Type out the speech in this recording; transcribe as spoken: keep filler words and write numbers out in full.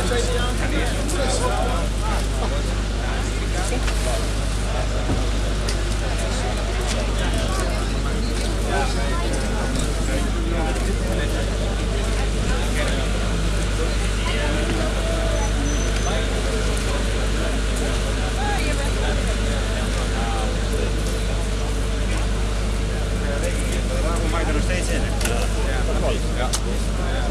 Hoe maak je er nog steeds in? Ja, dat klopt. Ja.